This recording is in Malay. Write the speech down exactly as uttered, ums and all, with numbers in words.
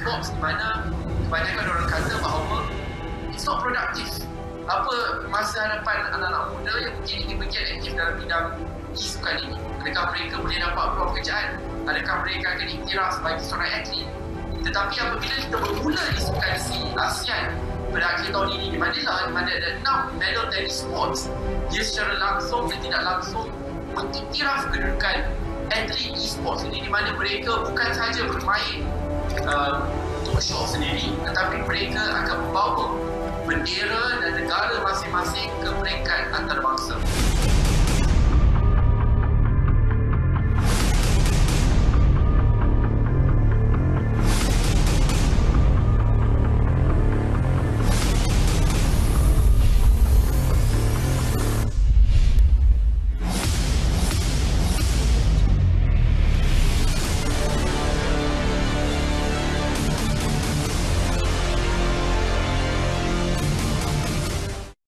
e-sports di mana kebanyakan orang kata bahawa it's not productive. Apa masa hadapan anak-anak muda yang mungkin ingin bergiat aktif dalam bidang e-sukan ini? Adakah mereka boleh dapat peluang pekerjaan? Adakah mereka akan iktiraf sebagai seorang atlet? Tetapi apabila kita bermula di sukan si ASEAN pada akhir tahun ini di Manila, di mana ada enam medal tennis sports, dia secara langsung dan tidak langsung mengiktiraf kedudukan atlet e-sports ini, di mana mereka bukan sahaja bermain uh, untuk show sendiri, tetapi mereka akan membawa bendera dan negara masing-masing ke peringkat antarabangsa.